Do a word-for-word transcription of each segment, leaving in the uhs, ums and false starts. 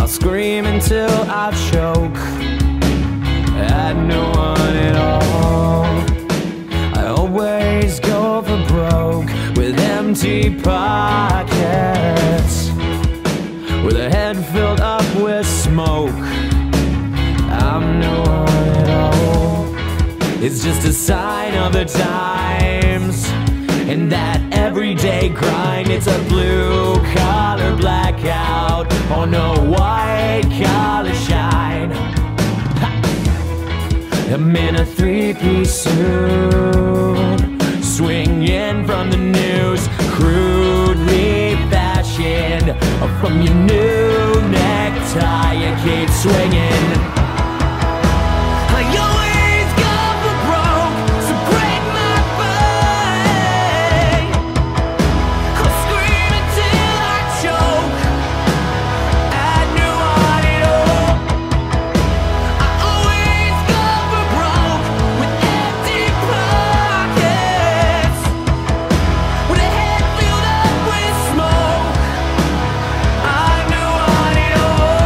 I'll scream until I choke at no one at all. I always go for broke with empty pockets, with a head filled up with smoke. I'm no one at all. It's just a sign of the times, and that everyday grind. It's a blue collar blackout on a white collar shine. Ha! I'm in a three-piece suit, swinging from the news, crudely fashioned from your new necktie. You keep swinging. I always go for broke, so break my brain. I'll scream until I choke at no one at all. I always go for broke with empty pockets, with a head filled up with smoke. I'm no one at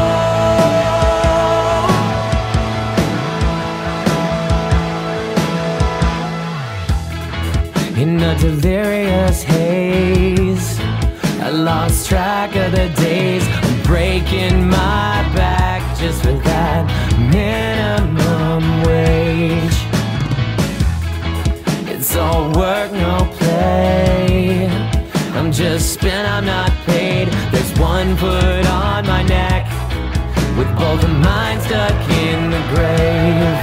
all. In a delirious haze, I lost track of the days. I'm breaking my back just for that minimum wage. It's all work, no play. I'm just spent, I'm not paid. There's one foot on my neck, with both of mine stuck in the grave.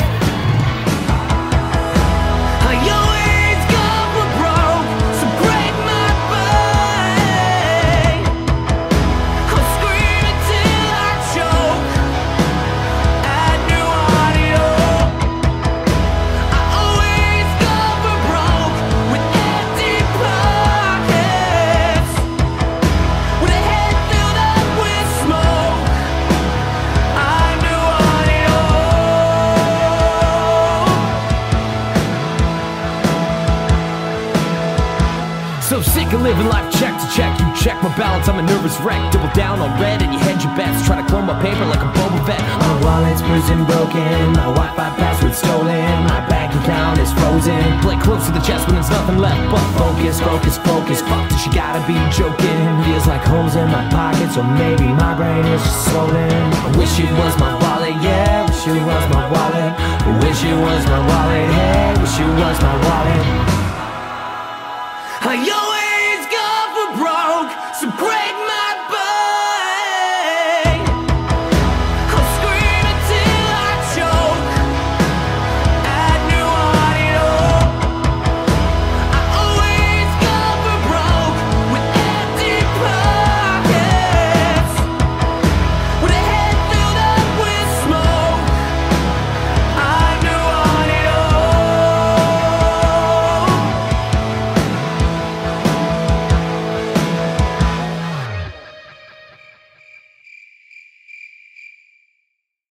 I always go for broke, so break my brain. I'll scream until I choke at no one at all. I always go for broke with empty pockets, with a head filled up with smoke. I'm no one at all. So sick of living life check to check. You check my balance, I'm a nervous wreck. Double down on red and you hedge your bets. Try to clone my paper like a Boba Fett. My wallet's bruised and broken, my Wi-Fi password stolen, my bank account is frozen. Play close to the chest when there's nothing left but focus, focus, focus. Fuck this, you gotta be joking. Feels like holes in my pockets, or maybe my brain is just swollen. I wish it was my wallet, yeah, wish it was my wallet. I wish it was my wallet, hey, wish it was my wallet. I